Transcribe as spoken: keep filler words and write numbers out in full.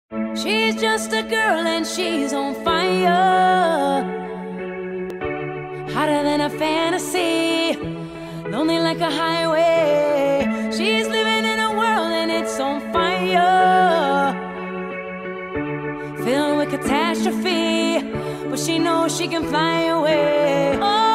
She's just a girl and she's on fire, hotter than a fantasy, lonely like a highway. She's living in a world and it's on fire, filled with catastrophe, but she knows she can fly away. Oh,